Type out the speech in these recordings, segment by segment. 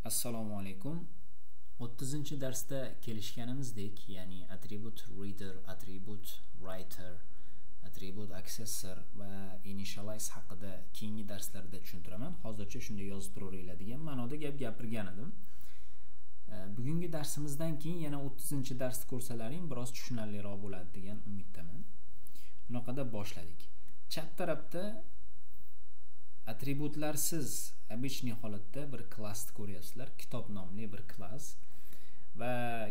Assalomu alaykum. 30-darsda kelishganimizdek, ya'ni attribute reader, attribute writer, attribute accessor va initialize haqida keyingi darslarda tushuntiraman. Hozircha shunday yozib turaveringlar degan ma'noda gap gapirgan edim. Bugungi darsimizdan keyin yana 30-darsni ko'rsalaring biroz tushunarliroq bo'ladi degan umiddaman. Bunaqada boshladik. Chap tarafda attributlarsiz обычный holatda bir klassni ko'ryapsizlar. Kitob nomli bir klass va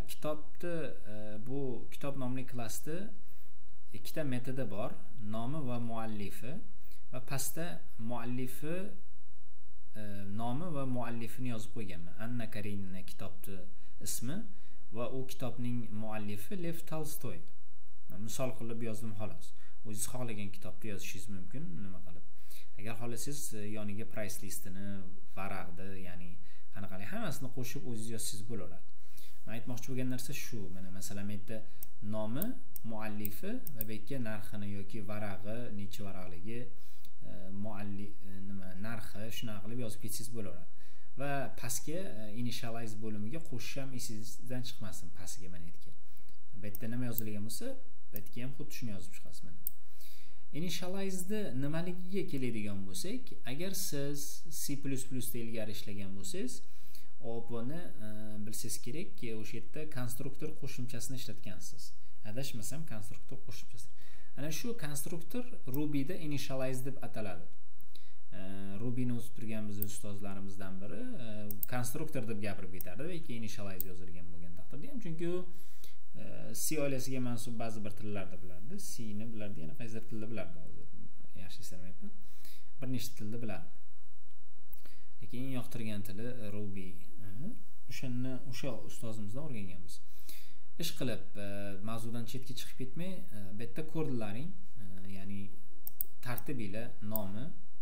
bu kitob nomli klassda ikkita metodi bor, nomi va muallifi va pastda muallifi nomi va muallifini yozib qo'yganman. Anna Karenina kitobning ismi va u kitobning muallifi Lev Tolstoy. Misol qilib yozdim xolos. O'zingiz xohlagan kitobni yozishingiz mumkin, nima qilib. Agar xohlasangiz yoniga price listini, varaqni, ya'ni qanaqalik hammasini qo'shib o'zingiz yozsangiz bo'laveradi. Men aytmoqchi bo'lgan narsa shu. Mana masalan, bu yerda nomi, muallifi va bu yerga narxini yoki varag'i, necha varaqligi, narxi shunaqa qilib yozib ketsangiz bo'laveradi. Va pastga initialize bo'limiga qo'shish ham esingizdan chiqmasin, pastga mana yerga. Bu yerda nima yozilgan bo'lsa, bu yerga ham xuddi shuni yozib chiqasiz mana. Initialize'da nimaligiga keladigan bo'lsak, agar siz C++ da ilgari ishlagan bo'lsangiz, buni bilsangiz kerakki, o'sha yerda konstruktor qo'shimchasini ishlatgansiz. Adashmasam, konstruktor qo'shimchasi. Ana shu konstruktor Ruby'da initialize deb ataladi. Ruby'ni o'zib turgan bizning ustozlarimizdan biri konstruktor deb gapirib ketardi va keyin initialize yozilgan bo'lgan taqdirda ham, chunki u C oilasiga mansub ba'zi bir tillarni bilardi. C ni bilardi, yana qaysidir tilni bilardi hozir. Yaxshi eslamayapman. Bir nechta tilni bilardi. Lekin eng yoqtirgan tili Ruby. O'sha ustozimizdan o'rganganmiz. Ish qilib, mavzudan chetga chiqib ketmay, bu yerda kodlaring, ya'ni tartibiyle nomi,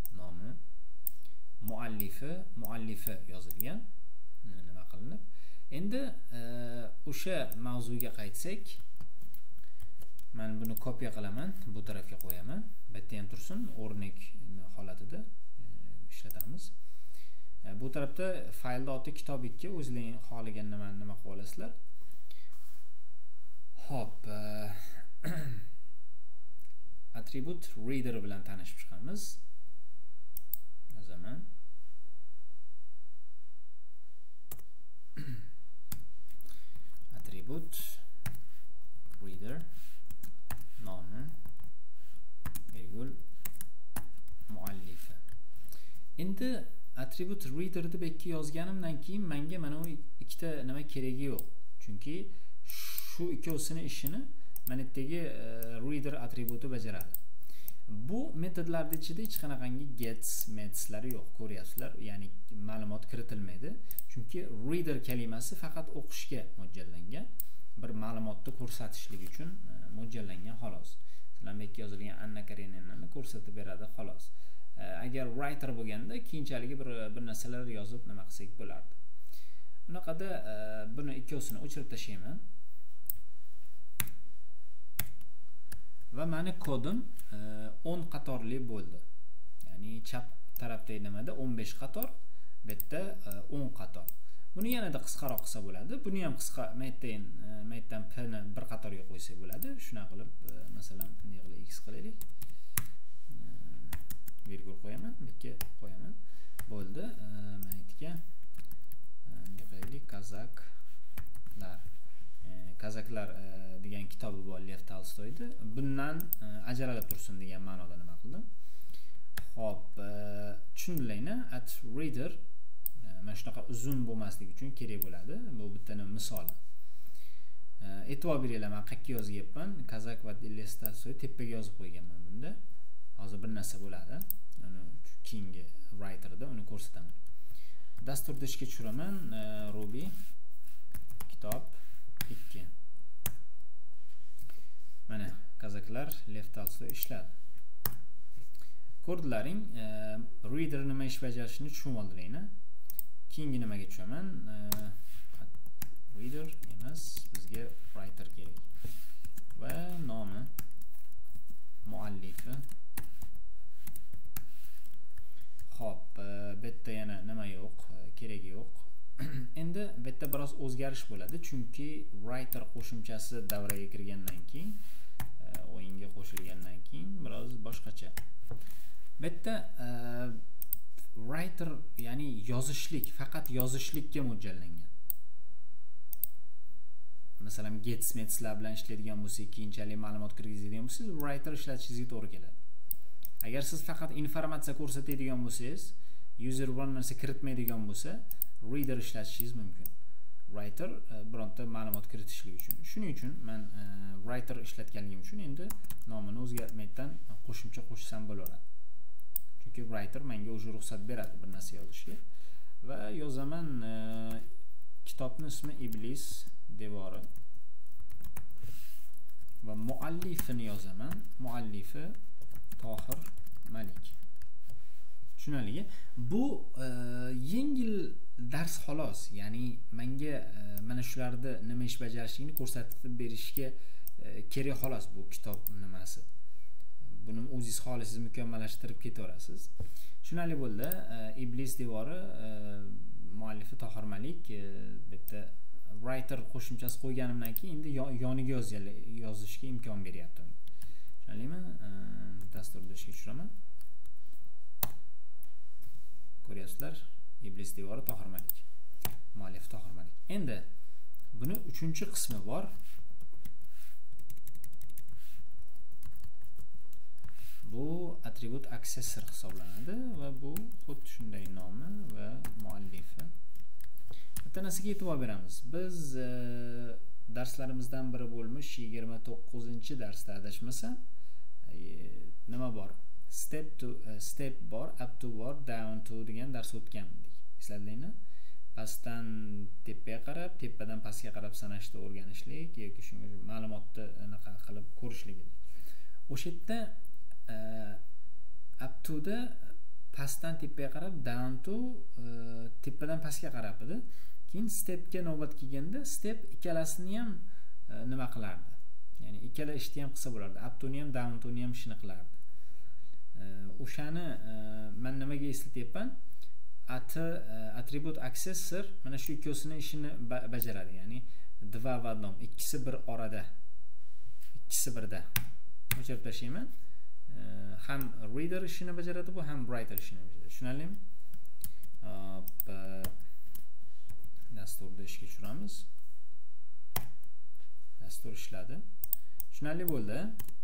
muallifi yozilgan. Nima qilinib? Endi o'sha mavzuga qaytsak, men buni kopiya qilaman, bu tarafga qo'yaman. Bu yerda ham tursin, o'rnak holatida ishlatamiz. Bu tarafda faylda oti kitob 2, o'zingizning xohlagan nima qilib olasizlar. Hop, attribute reader bilan tanishib chiqamiz. Yozaman. Attribute reader nomi virgul muallifi. Endi attribute reader deb ikki yozganimdan keyin menga mana bu ikkita nima keragi yo'q. Chunki shu ikkovsini ishini mana yerdagi reader attributi bajaradi. Bu metodlarda ichida hech qanaqangi gets metodlari yo'q, ko'ryapsizlar. Ya'ni ma'lumot kiritilmaydi. Chunki reader kalimasi faqat o'qishga mo'ljallangan, bir ma'lumotni ko'rsatishlik uchun mo'ljallangan xolos. Masalan, bu yerga yozilgan Anna Kareninani ko'rsatib beradi xolos. Agar writer bo'lganda keyinchalik bir narsalar yozib nima qilsak bo'lardi. Bunaqada buni ikkovsini o'chirib tashlayman. Va meni kodim 10 qatorli bo'ldi. Ya'ni chap tarafdagi nimada 15 qator, bu yerda 10 qator. Buni yanada qisqaroq qilsa bo'ladi. Buni ham qisqa, maytdan p ni bir qatorga qo'ysak bo'ladi. Shuna qilib, masalan, bunday qilib x qilaylik. Virgul qo'yaman, bu yerga qo'yaman. Bo'ldi. Maytga bunday qilaylik, Kazaklar degan kitobi bor Lev Tolstoyda. Bundan ajralib tursin degan ma'noda nima qildim? Xo'p, tushundilarmi? At reader mana shunaqa uzun bo'lmasligi uchun kerak bo'ladi. Bu bittaning misoli. E'tibor beringlar, men qayerga yozganman? Kazak va Lev Tolstoy tepaga yozib qo'yganman bunda. Hozir bir narsa bo'ladi. Uni keyingi writerda uni ko'rsataman. Dasturda ishga tushiraman. Ruby kitob 2. Mana kazaklar Lev Tolstoy ishladi. Ko'rdlaring, reader nima ish bajarishini tushunib oldilaringlar. Keyingi nimaga tushaman? Reader emas, bizga writer kerak. Va nomi, muallifi. Xo'p, bu yerda yana nima yo'q, keragi yo'q. biroz o'zgarish bo'ladi, chunki writer qo'shimchasi davraga kirgandan keyin, o'yinga qo'shilgandan keyin biroz boshqacha. Bu yerda writer ya'ni yozishlik, faqat yozishlikka mo'ljallangan. Masalan, gets metslar bilan ishlaydigan bo'lsangiz, keyinchalik ma'lumot kirgizadigan bo'lsangiz, writer ishlatishingizga to'g'ri keladi. Agar siz faqat informatsiya ko'rsatadigan bo'lsangiz, user biron narsa kiritmaydigan bo'lsa, reader ishlatishingiz mumkin. Writer bironta ma'lumot kiritishlik uchun. Shuning uchun men writer ishlatganligim uchun endi nomini o'zgartmaydan qo'shimcha qo'shsam bo'laveradi. Chunki writer menga o'sha ruxsat beradi bir narsa yozishga. Va yozaman, kitobning ismi Iblis devori. Va muallifini yozaman. Muallifi Tohir Malik. Tushunarli? Bu yengil dars xolos. Ya'ni menga mana shularni nima ish bajarishingni ko'rsatib berishga kerak xolos bu kitob nimasi. Buni o'zingiz xohlasangiz mukammallashtirib ketaverasiz. Tushunarli bo'ldi. Iblis devori muallifi Tohir Malik. Bitta writer qo'shimchasi qo'yganimdan keyin endi yoniga yozishga imkon beryapti. Tushunarlimi? Dasturda ishga tushiraman. Ko'ryapsizlar? Iblis devori Tohir Malik. Muallif Tohir Malik. Endi buni 3-qismi bor. Bu attribut accessor hisoblanadi va bu xuddi shunday nomi va muallifi. Bitta narsaga e'tibor beramiz. Biz darslarimizdan biri bo'lmish 29-darsda adashmasam, nima bor? Step bor, up to bor, down to degan dars o'tgandik. Esladingmi? Pastdan tepaga qarab, tepadan pastga qarab sanashni o'rganishlik yoki shunga ma'lumotni anaqa qilib ko'rishlik edi. O'sha yerda up to da pastdan tepaga qarab, down to tepadan pastga qarab edi. Keyin stepga navbat kelganda step ikkalasini ham nima qilardi? Ya'ni ikkala ishni ham qilsa bo'lardi. Up to ni ham, down to ni ham ishini qilardi. O'shani men nimaga eslatyapman? Attribut accessor mana shu ikkosini ishini bajaradi. Ya'ni dva va dom, ikkisi bir orada. Ikkisi birda. O'chirib tashlayman. Ham reader ishini bajaradi bu, ham writer ishini bajaradi. Tushunarlimi? Dasturda ishga tushiramiz. Dastur ishladi. Tushunarli bo'ldi.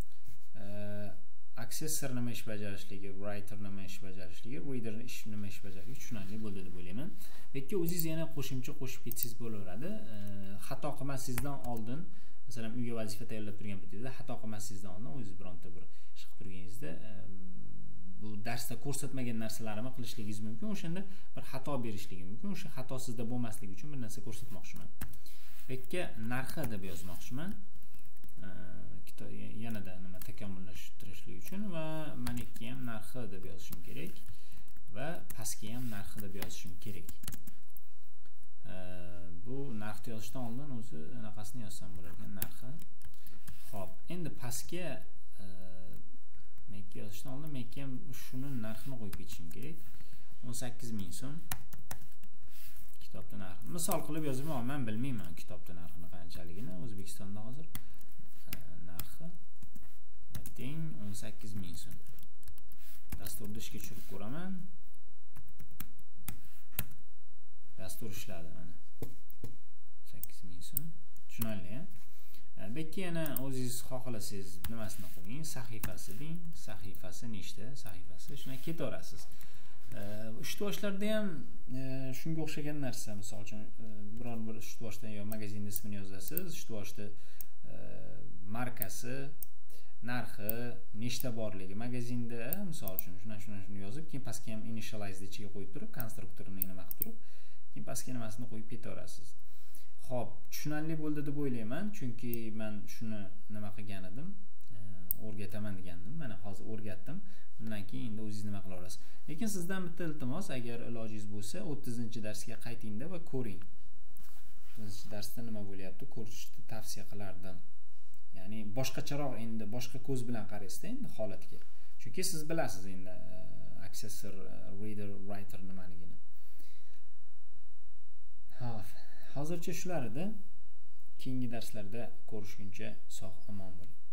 Accessor nima ish bajarishligi, writer nima ish bajarishligi, reader nima ish bajarishligi tushunarli bo'ldi deb o'ylayman. Lekin o'zingiz yana qo'shimcha qo'shib ketsangiz bo'laveradi. Xato qilmasingizdan oldin, masalan, uyga vazifa tayyorlab turgan paytingizda xato qilmasingizdan oldin o'zingiz bironta bir ish qilib turganingizda bu darsda ko'rsatmagan narsalarimni qilishligingiz mumkin. O'shanda bir xato berishligi mumkin. O'sha xato sizda bo'lmasligi uchun bir narsa ko'rsatmoqchiman. Bekka narxi deb yozmoqchiman. Yanada nima takomillashtirishlik uchun va meniki ham narxi deb yozishim kerak va pastga ham narxi deb yozishim kerak. Bu narxni yozishdan oldin o'zi anaqasini yozsam bo'larkan, narxi. Xo'p, endi pastga meniki yozishdan oldin meniki ham shuni narxini qo'yib ketishim kerak. 18.000 so'm. Kitobning narxi. Misol qilib yozaman, men bilmayman kitobning narxini qanchaligini. O'zbekistonda hozir teng 18.000 so'm. Dasturda ishga tushirib ko'raman. Dastur ishladi mana. 8.000 so'm. Tushunarli, ha? Bekki yana o'zingiz xohlasangiz nimasini qo'ying, sahifasi deng, sahifasi nechta, sahifasi shuna ketaverasiz. Ishtiboshlarda ham shunga o'xshagan narsa, misol uchun biror bir ishtiboshdan yo magazinning ismini yozasiz, ishtiboshda markasi, narxi, nechta borligi, magazinda misol uchun shuni yozib, keyin pastga ham initialize ichiga qo'yib turib, konstruktorini nima qilib turib, keyin pastga nimasini qo'yib ketaverasiz. Xo'p, tushunarli bo'ldi deb o'ylayman, chunki men shuni nima qilgan edim, o'rgataman degandim. Mana hozir o'rgatdim. Bundan keyin endi o'zingiz nima qilaverasiz. Lekin sizdan bitta iltimos, agar ilojingiz bo'lsa, 30-darsga qaytingda va ko'ring. 30-darsda nima bo'lyapti, ko'rishni tavsiya qilardim. Ya'ni boshqacharoq endi boshqa ko'z bilan qaraysiz endi holatga. Chunki siz bilasiz endi accessor, reader, writer nimaligini. Hozircha shular edi. Keyingi darslarda ko'rishguncha sog' omon bo'ling.